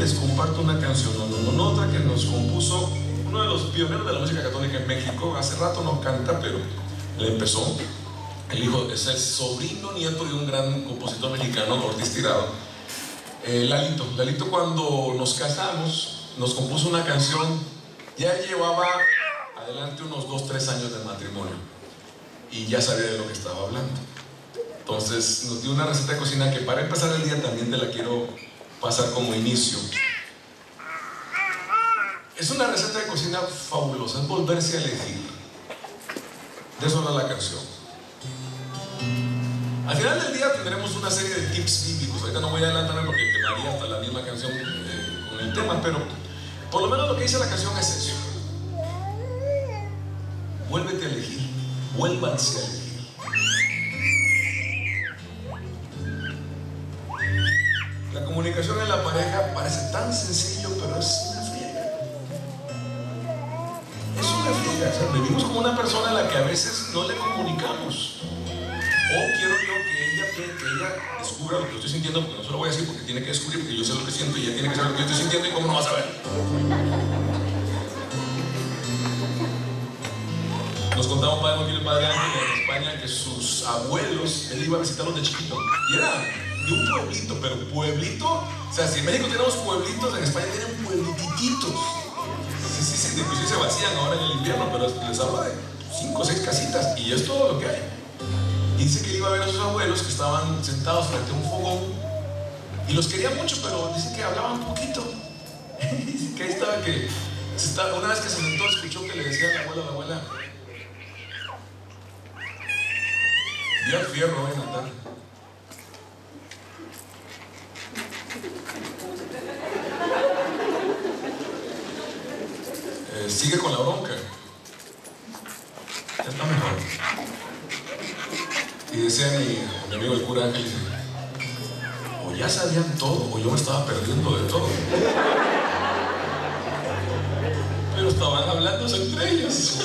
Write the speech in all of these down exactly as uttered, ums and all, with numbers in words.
les comparto una canción, no, no, no, otra que nos compuso uno de los pioneros de la música católica en México. Hace rato no canta, pero él empezó. El hijo es el sobrino nieto de un gran compositor mexicano, Ortiz Tirado. Eh, Lalito. Lalito, cuando nos casamos, nos compuso una canción. Ya llevaba adelante unos dos, tres años de matrimonio y ya sabía de lo que estaba hablando. Entonces nos dio una receta de cocina que, para empezar el día, también te la quiero pasar como inicio. Es una receta de cocina fabulosa, es volverse a elegir. De eso habla la canción. Al final del día tendremos una serie de tips bíblicos. Ahorita no voy a adelantarme porque quemaría hasta la misma canción eh, con el tema, pero por lo menos lo que dice la canción es eso. Vuélvete a elegir, vuélvanse a elegir. La comunicación en la pareja parece tan sencillo, pero es una friega. Es una friega. O sea, vivimos como una persona a la que a veces no le comunicamos. O quiero yo que ella, que ella descubra lo que yo estoy sintiendo, porque no se lo voy a decir porque tiene que descubrir, porque yo sé lo que siento y ella tiene que saber lo que yo estoy sintiendo, y cómo no va a saber. Nos contaba un padre, aquí el padre Ángel, en España, que sus abuelos, él iba a visitarlos de chiquito, y era de un pueblito, pero pueblito, o sea, si en México tenemos pueblitos, en España tienen pueblititos. Sí, sí, sí, inclusive se vacían ahora en el invierno, pero les habla de cinco o seis casitas, y es todo lo que hay. Y dice que él iba a ver a sus abuelos que estaban sentados frente a un fogón, y los quería mucho, pero dice que hablaban poquito. Dice que ahí estaba que, se estaba, una vez que se sentó, escuchó que le decía a la abuela, a la abuela, vi al fierro hoy en la tarde. Eh, sigue con la bronca. Ya está mejor. Y decía mi, mi amigo el cura Ángel, dice, o ya sabían todo, o yo me estaba perdiendo de todo. Pero estaban hablándose entre ellos.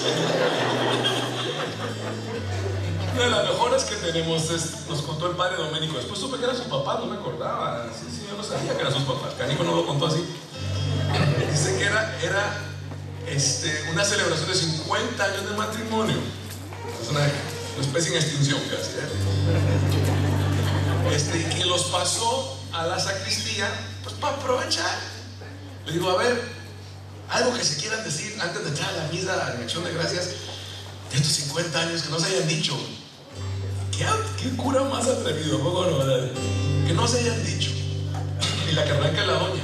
Una de las mejores que tenemos es, nos contó el padre Doménico. Después supe que era su papá, no me acordaba. Sí, sí, yo no sabía que eran sus papás. Canico no lo contó así. Dice que era, era este, una celebración de cincuenta años de matrimonio. Es una, una especie en extinción casi, ¿eh? Este, y que los pasó a la sacristía, pues para aprovechar. Le digo, a ver, algo que se quieran decir antes de entrar a la misa en acción de gracias de estos cincuenta años que no se hayan dicho. ¿Qué, qué cura más atrevido? ¿Poco no? Que no se hayan dicho. Y la que arranca la doña.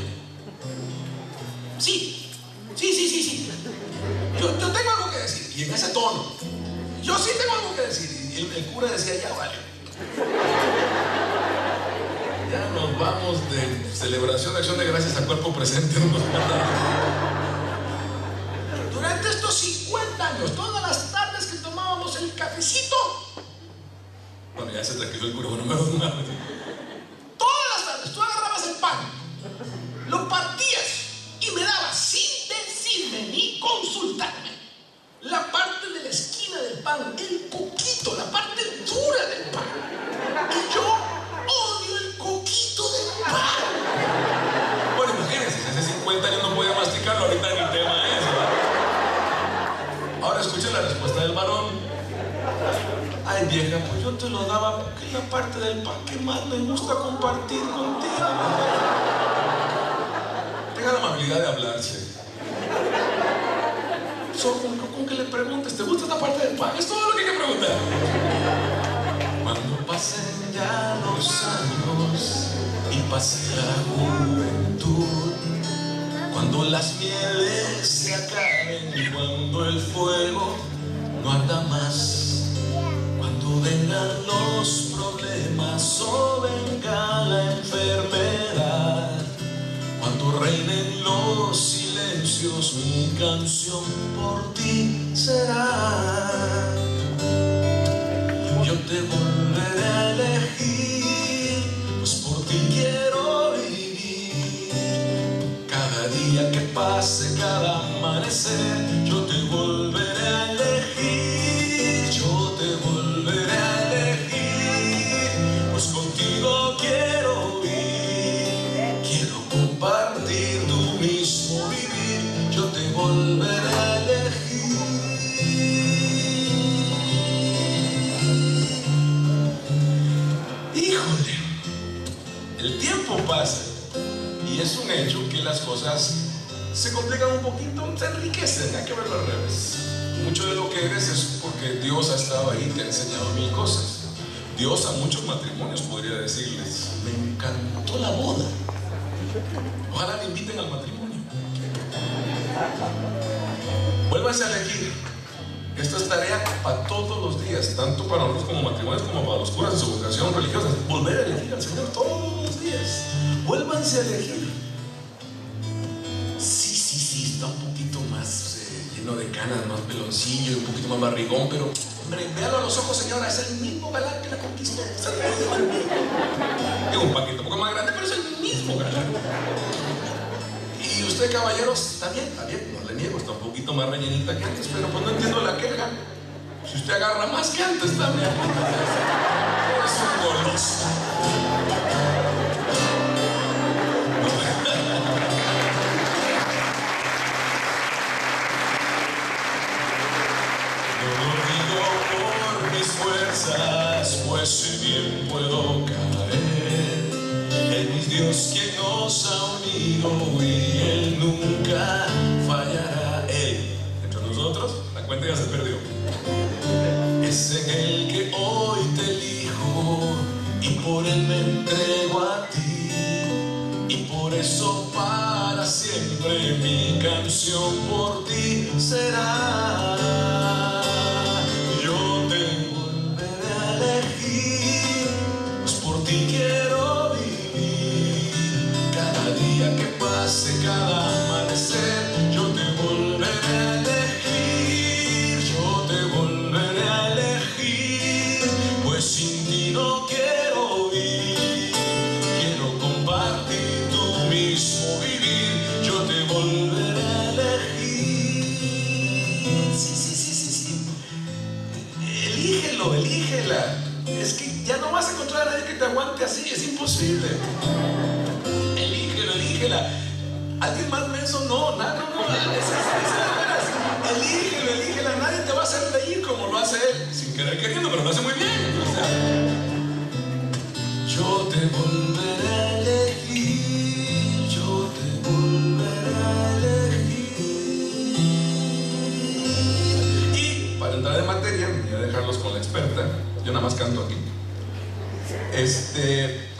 Sí, sí, sí, sí, sí. Yo, yo tengo algo que decir. Y en ese tono. Yo sí tengo algo que decir. Y el, el cura decía, ya vale. Ya nos vamos de celebración de acción de gracias a cuerpo presente. Durante estos cincuenta años, todas las tardes que tomábamos el cafecito, bueno, ya se tranquilizó el cura, bueno, me voy a meter. Todas las tardes tú agarrabas el pan, lo partías y me dabas, sin decirme ni consultarme, la parte de la esquina del pan, el coquito, la parte dura del pan. Y yo odio el coquito del pan. Bueno, imagínense, si hace cincuenta años no podía masticarlo, ahorita ni tema es, ¿verdad? Ahora escuchen la respuesta del varón. Ay, vieja, pues yo te lo daba porque es la parte del pan que más me gusta compartir contigo. Tenga la amabilidad de hablarse. Solo con, con que le preguntes, ¿te gusta esta parte del pan? Es todo lo que hay que preguntar. Cuando pasen ya los años y pase la juventud, cuando las mieles se acaben y cuando el fuego no arda más, cuando vengan los problemas o venga la enfermedad, cuando reinen los silencios, mi canción por ti será. Yo te volveré a elegir, pues por ti quiero vivir. Cada día que pase, cada amanecer, yo te volveré a elegir. Yo te volveré a elegir, pues contigo quiero ir. Quiero compartir híjole, el tiempo pasa y es un hecho que las cosas se complican un poquito, se enriquecen, hay que verlo al revés. Mucho de lo que eres es porque Dios ha estado ahí, te ha enseñado mil cosas. Dios a muchos matrimonios podría decirles: me encantó la boda, ojalá me inviten al matrimonio. Vuélvanse a elegir. Esto es tarea para todos los días, tanto para nosotros como matrimonios, como para los curas en su vocación religiosa. Volver a elegir al Señor todos los días. Vuélvanse a elegir. Sí, sí, sí, está un poquito más eh, lleno de canas, más peloncillo y un poquito más barrigón, pero hombre, véalo a los ojos, señora, es el mismo galán que la conquistó. Es el mismo. Tengo un paquete un poco más grande, pero es el mismo galán. Y usted, caballeros, está bien, está bien, no le niego, está un poquito más rellenita que antes, pero pues no entiendo la queja. Si usted agarra más que antes también, es un goloso. No lo digo por mis fuerzas, pues si bien puedo caer, es mi Dios quien nos ha unido y Él nunca fallará. Él, entre nosotros, la cuenta ya se perdió. Es en Él que hoy te elijo y por Él me entrego a ti, y por eso para siempre mi canción por ti será. Yo te volveré a elegir, pues por ti quiero vivir. Cada día que pase, cada amanecer, yo te volveré a elegir, yo te volveré a elegir, pues sin ti no quiero vivir, quiero compartir tu mismo vivir, yo te volveré a elegir. Sí, sí, sí, sí, sí. Elígelo, elígela. Es que ya no vas a encontrar a nadie que te aguante así, es imposible. Elígelo, elígela. ¿Alguien más menso? No, nada, no, no, no, es, es, es, es, elígelo, elígela. Nadie te va a hacer reír como lo hace él, sin querer queriendo, pero lo hace muy bien. O sea, yo te volveré a elegir, yo te volveré a elegir. Y para entrar en materia, voy a dejarlos con la experta. Yo nada más canto aquí. Este...